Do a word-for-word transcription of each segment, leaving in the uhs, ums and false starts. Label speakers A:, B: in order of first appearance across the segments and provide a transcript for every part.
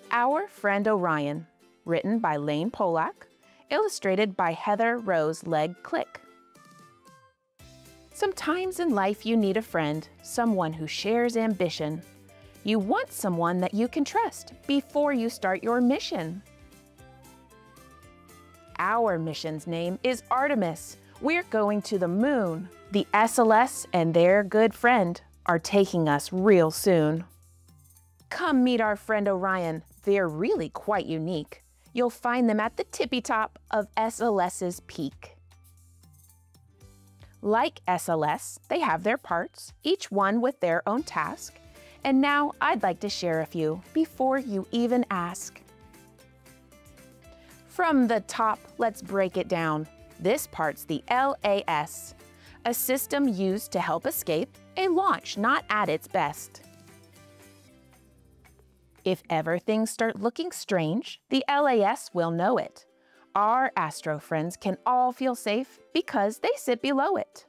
A: Our Friend Orion, written by Lane Polak, illustrated by Heather Rose Legge-Click. Sometimes in life you need a friend, someone who shares ambition. You want someone that you can trust before you start your mission. Our mission's name is Artemis. We're going to the moon. The S L S and their good friend are taking us real soon. Come meet our friend Orion. They're really quite unique. You'll find them at the tippy top of S L S's peak. Like S L S, they have their parts, each one with their own task. And now I'd like to share a few before you even ask. From the top, let's break it down. This part's the L A S, a system used to help escape a launch not at its best. If ever things start looking strange, the L A S will know it. Our astro friends can all feel safe because they sit below it.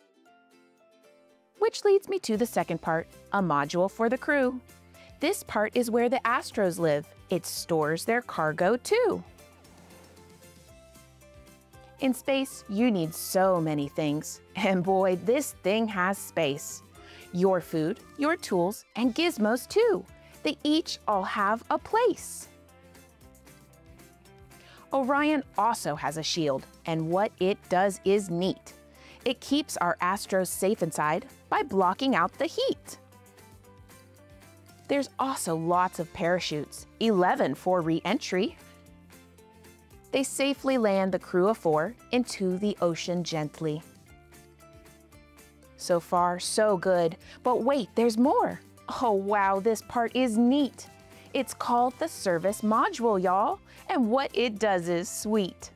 A: Which leads me to the second part, a module for the crew. This part is where the astros live. It stores their cargo too. In space, you need so many things, and boy, this thing has space. Your food, your tools, and gizmos too. They each all have a place. Orion also has a shield, and what it does is neat. It keeps our astros safe inside by blocking out the heat. There's also lots of parachutes, eleven for re-entry. They safely land the crew of four into the ocean gently. So far, so good, but wait, there's more. Oh wow, this part is neat. It's called the service module, y'all, and what it does is sweet.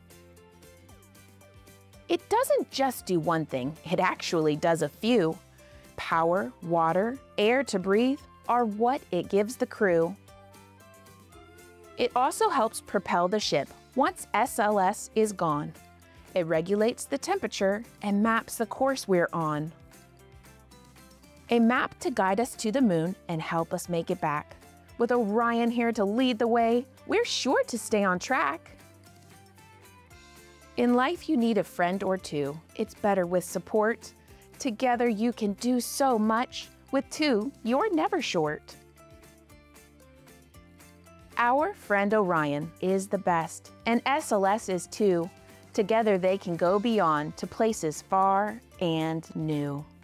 A: It doesn't just do one thing, it actually does a few. Power, water, air to breathe are what it gives the crew. It also helps propel the ship once S L S is gone. It regulates the temperature and maps the course we're on. A map to guide us to the moon and help us make it back. With Orion here to lead the way, we're sure to stay on track. In life, you need a friend or two. It's better with support. Together, you can do so much. With two, you're never short. Our Friend Orion is the best, and S L S is too. Together, they can go beyond to places far and new.